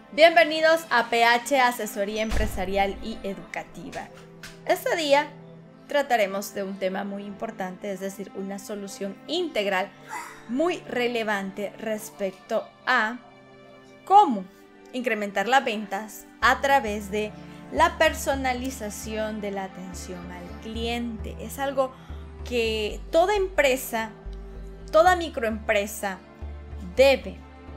Bienvenidos a PH Asesoría Empresarial y Educativa. Este día trataremos de un tema muy importante, es decir, una solución integral muy relevante respecto a cómo incrementar las ventas a través de la personalización de la atención al cliente. Es algo que toda empresa, toda microempresa debe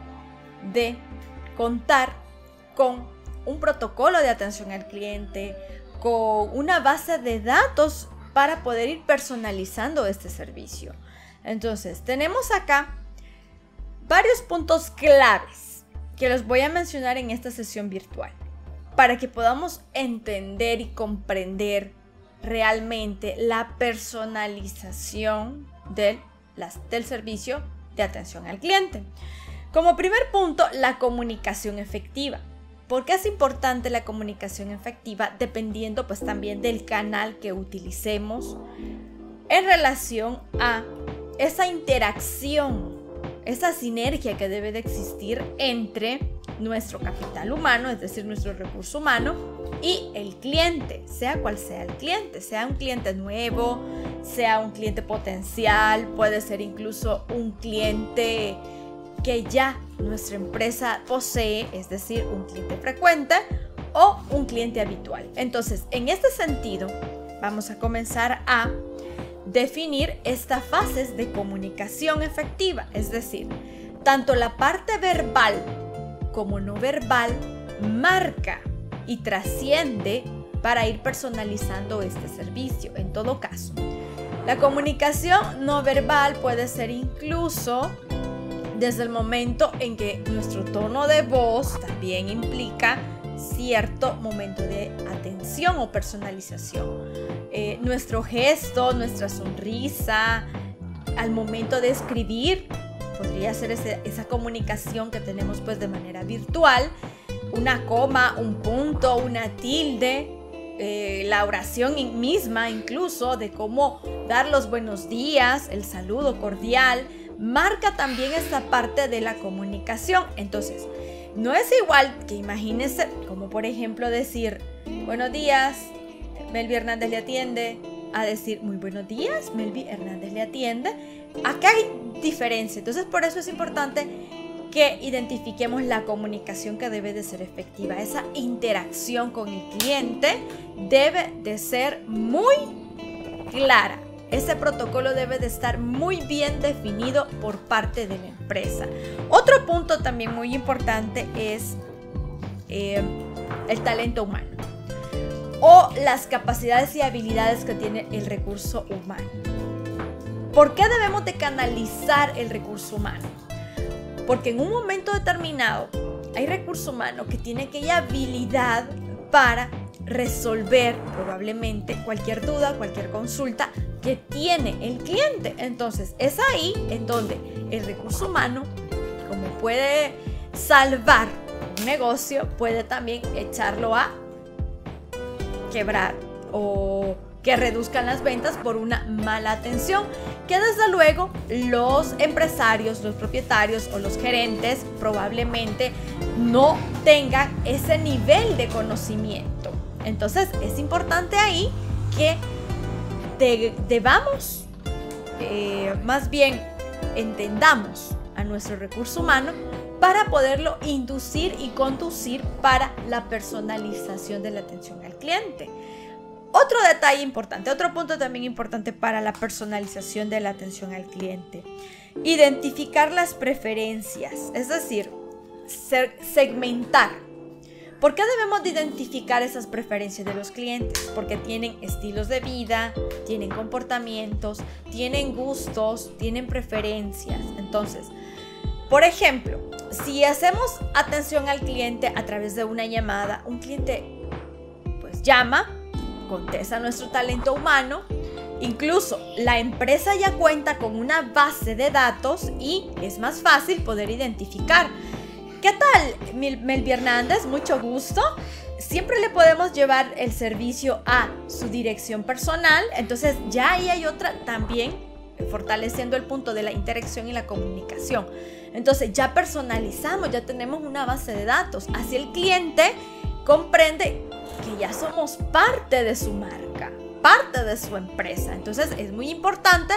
de contar con un protocolo de atención al cliente, con una base de datos para poder ir personalizando este servicio. Entonces, tenemos acá varios puntos claves que los voy a mencionar en esta sesión virtual para que podamos entender y comprender realmente la personalización del servicio de atención al cliente. Como primer punto, la comunicación efectiva. ¿Por qué es importante la comunicación efectiva? Dependiendo pues también del canal que utilicemos en relación a esa interacción, esa sinergia que debe de existir entre nuestro capital humano, es decir, nuestro recurso humano, y el cliente, sea cual sea el cliente, sea un cliente nuevo, sea un cliente potencial, puede ser incluso un cliente que ya nuestra empresa posee, es decir, un cliente frecuente o un cliente habitual. Entonces, en este sentido, vamos a comenzar a definir estas fases de comunicación efectiva, es decir, tanto la parte verbal como no verbal marca y trasciende para ir personalizando este servicio. En todo caso, la comunicación no verbal puede ser incluso desde el momento en que nuestro tono de voz también implica cierto momento de atención o personalización. Nuestro gesto, nuestra sonrisa, al momento de escribir, podría ser esa comunicación que tenemos pues de manera virtual, una coma, un punto, una tilde, la oración misma incluso de cómo dar los buenos días, el saludo cordial, marca también esta parte de la comunicación. Entonces, no es igual que imagínense, como por ejemplo decir buenos días, Melvi Hernández le atiende, a decir muy buenos días, Melvi Hernández le atiende. Acá hay diferencia, entonces por eso es importante que identifiquemos la comunicación que debe de ser efectiva. Esa interacción con el cliente debe de ser muy clara. Ese protocolo debe de estar muy bien definido por parte de la empresa. Otro punto también muy importante es el talento humano o las capacidades y habilidades que tiene el recurso humano. ¿Por qué debemos de canalizar el recurso humano? Porque en un momento determinado hay recurso humano que tiene aquella habilidad para resolver probablemente cualquier duda, cualquier consulta que tiene el cliente. Entonces es ahí en donde el recurso humano, como puede salvar un negocio, puede también echarlo a quebrar o que reduzcan las ventas por una mala atención, que desde luego los empresarios, los propietarios o los gerentes probablemente no tengan ese nivel de conocimiento. Entonces es importante ahí que debamos, más bien entendamos a nuestro recurso humano para poderlo inducir y conducir para la personalización de la atención al cliente. Otro detalle importante, otro punto también importante para la personalización de la atención al cliente: identificar las preferencias, es decir, segmentar. ¿Por qué debemos de identificar esas preferencias de los clientes? Porque tienen estilos de vida, tienen comportamientos, tienen gustos, tienen preferencias. Entonces, por ejemplo, si hacemos atención al cliente a través de una llamada, un cliente pues llama, contesta nuestro talento humano, incluso la empresa ya cuenta con una base de datos y es más fácil poder identificar. ¿Qué tal, Melvi Hernández? Mucho gusto. Siempre le podemos llevar el servicio a su dirección personal. Entonces ya ahí hay otra también fortaleciendo el punto de la interacción y la comunicación. Entonces ya personalizamos, ya tenemos una base de datos. Así el cliente comprende que ya somos parte de su marca, parte de su empresa. Entonces es muy importante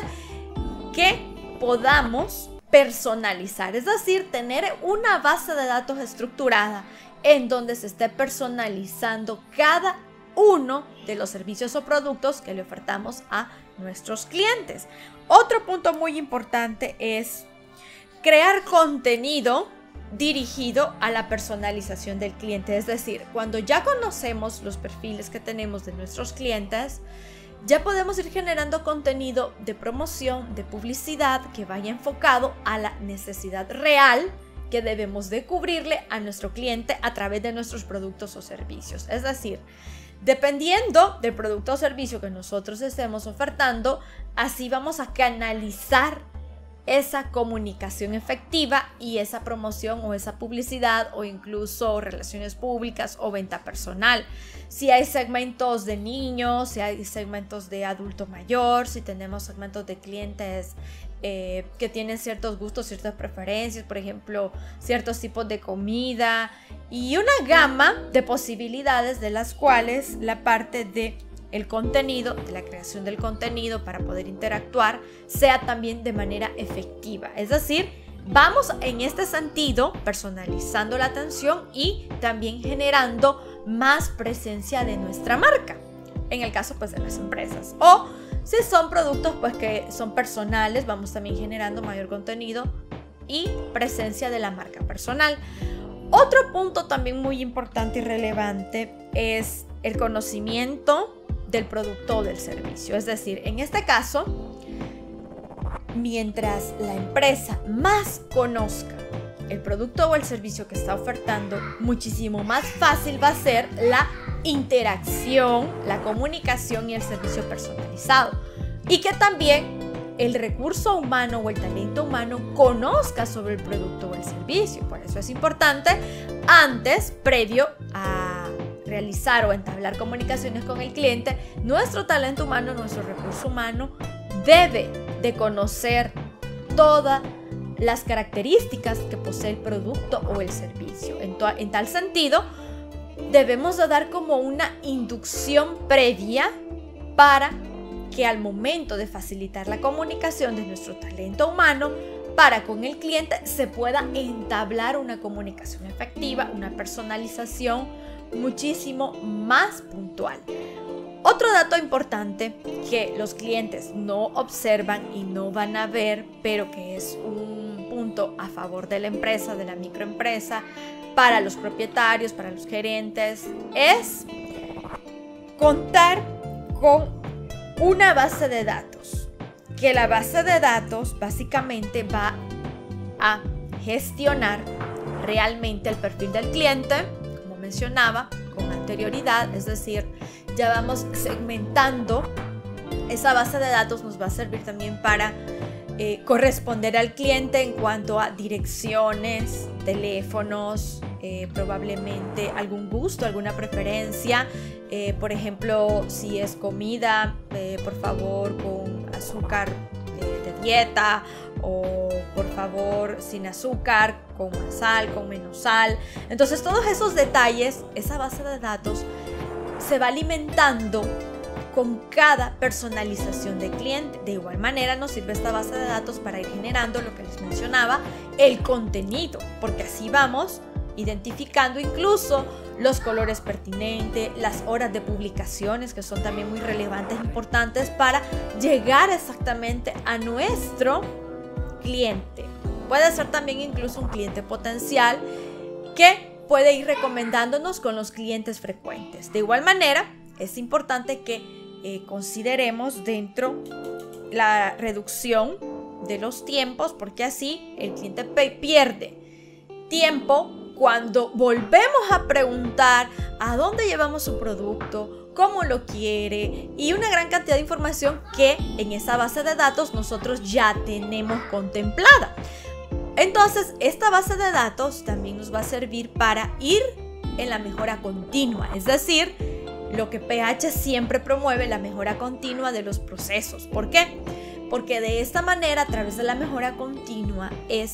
que podamos personalizar, es decir, tener una base de datos estructurada en donde se esté personalizando cada uno de los servicios o productos que le ofertamos a nuestros clientes. Otro punto muy importante es crear contenido dirigido a la personalización del cliente. Es decir, cuando ya conocemos los perfiles que tenemos de nuestros clientes, ya podemos ir generando contenido de promoción, de publicidad que vaya enfocado a la necesidad real que debemos de cubrirle a nuestro cliente a través de nuestros productos o servicios. Es decir, dependiendo del producto o servicio que nosotros estemos ofertando, así vamos a canalizar esa comunicación efectiva y esa promoción o esa publicidad o incluso relaciones públicas o venta personal. Si hay segmentos de niños, si hay segmentos de adulto mayor, si tenemos segmentos de clientes que tienen ciertos gustos, ciertas preferencias, por ejemplo, ciertos tipos de comida y una gama de posibilidades de las cuales la parte de el contenido, de la creación del contenido para poder interactuar, sea también de manera efectiva. Es decir, vamos en este sentido personalizando la atención y también generando más presencia de nuestra marca, en el caso pues de las empresas. O si son productos pues que son personales, vamos también generando mayor contenido y presencia de la marca personal. Otro punto también muy importante y relevante es el conocimiento del producto o del servicio. Es decir, en este caso, mientras la empresa más conozca el producto o el servicio que está ofertando, muchísimo más fácil va a ser la interacción, la comunicación y el servicio personalizado. Y que también el recurso humano o el talento humano conozca sobre el producto o el servicio. Por eso es importante antes, previo a realizar o entablar comunicaciones con el cliente, nuestro talento humano, nuestro recurso humano debe de conocer todas las características que posee el producto o el servicio. En tal sentido, debemos de dar como una inducción previa para que al momento de facilitar la comunicación de nuestro talento humano para con el cliente se pueda entablar una comunicación efectiva, una personalización muchísimo más puntual. Otro dato importante que los clientes no observan y no van a ver, pero que es un punto a favor de la empresa, de la microempresa, para los propietarios, para los gerentes, es contar con una base de datos. Que la base de datos básicamente va a gestionar realmente el perfil del cliente, como mencionaba, con anterioridad, es decir, ya vamos segmentando. Esa base de datos nos va a servir también para corresponder al cliente en cuanto a direcciones, teléfonos, probablemente algún gusto, alguna preferencia. Por ejemplo, si es comida, por favor con azúcar de dieta, o por favor sin azúcar, con más sal, con menos sal. Entonces todos esos detalles, esa base de datos se va alimentando con cada personalización de cliente. De igual manera nos sirve esta base de datos para ir generando lo que les mencionaba, el contenido, porque así vamos identificando incluso los colores pertinentes, las horas de publicaciones, que son también muy relevantes e importantes para llegar exactamente a nuestro cliente. Puede ser también incluso un cliente potencial que puede ir recomendándonos con los clientes frecuentes. De igual manera, es importante que consideremos dentro la reducción de los tiempos, porque así el cliente pierde tiempo cuando volvemos a preguntar a dónde llevamos su producto, cómo lo quiere y una gran cantidad de información que en esa base de datos nosotros ya tenemos contemplada. Entonces, esta base de datos también nos va a servir para ir en la mejora continua, es decir, lo que PH siempre promueve, la mejora continua de los procesos. ¿Por qué? Porque de esta manera, a través de la mejora continua, es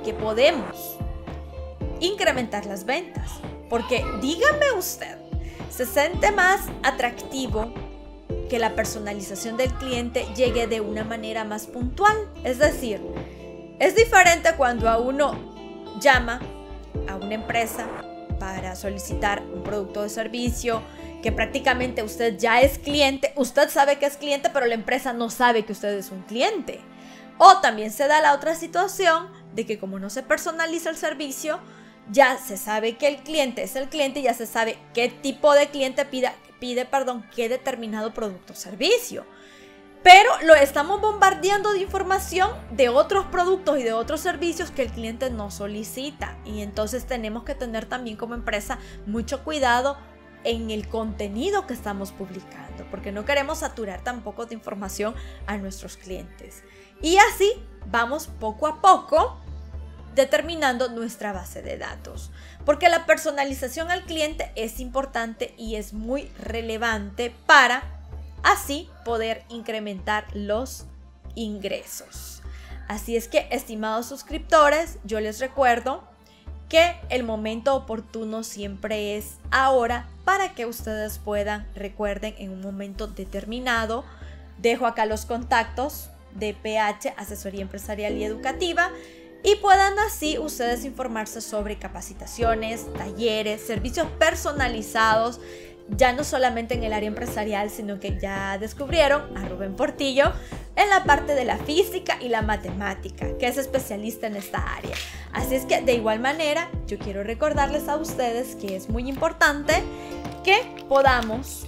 que podemos incrementar las ventas. Porque dígame usted, ¿se siente más atractivo que la personalización del cliente llegue de una manera más puntual? Es decir, es diferente cuando a uno llama a una empresa para solicitar un producto o servicio que prácticamente usted ya es cliente, usted sabe que es cliente, pero la empresa no sabe que usted es un cliente. O también se da la otra situación de que como no se personaliza el servicio, ya se sabe que el cliente es el cliente y ya se sabe qué tipo de cliente pide qué determinado producto o servicio. Pero lo estamos bombardeando de información de otros productos y de otros servicios que el cliente no solicita. Y entonces tenemos que tener también como empresa mucho cuidado en el contenido que estamos publicando, porque no queremos saturar tampoco de información a nuestros clientes. Y así vamos poco a poco determinando nuestra base de datos, porque la personalización al cliente es importante y es muy relevante para así poder incrementar los ingresos. Así es que, estimados suscriptores, yo les recuerdo que el momento oportuno siempre es ahora para que ustedes recuerden en un momento determinado. Dejo acá los contactos de PH, Asesoría Empresarial y Educativa, y puedan así ustedes informarse sobre capacitaciones, talleres, servicios personalizados, ya no solamente en el área empresarial, sino que ya descubrieron a Rubén Portillo en la parte de la física y la matemática, que es especialista en esta área. Así es que de igual manera yo quiero recordarles a ustedes que es muy importante que podamos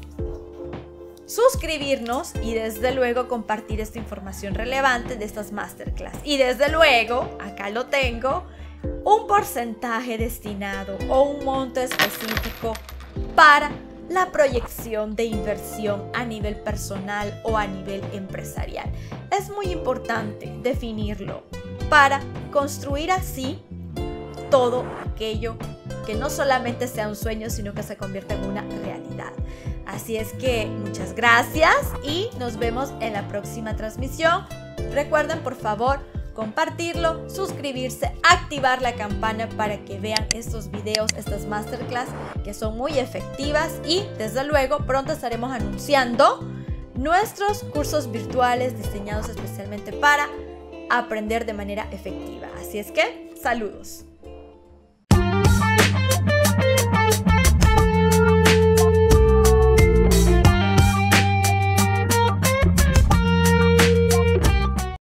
suscribirnos y desde luego compartir esta información relevante de estas masterclass. Y desde luego, acá lo tengo, un porcentaje destinado o un monto específico para la proyección de inversión a nivel personal o a nivel empresarial. Es muy importante definirlo para construir así todo aquello que no solamente sea un sueño, sino que se convierta en una realidad. Así es que muchas gracias y nos vemos en la próxima transmisión. Recuerden, por favor, compartirlo, suscribirse, activar la campana para que vean estos videos, estas masterclass que son muy efectivas, y desde luego pronto estaremos anunciando nuestros cursos virtuales diseñados especialmente para aprender de manera efectiva. Así es que, saludos.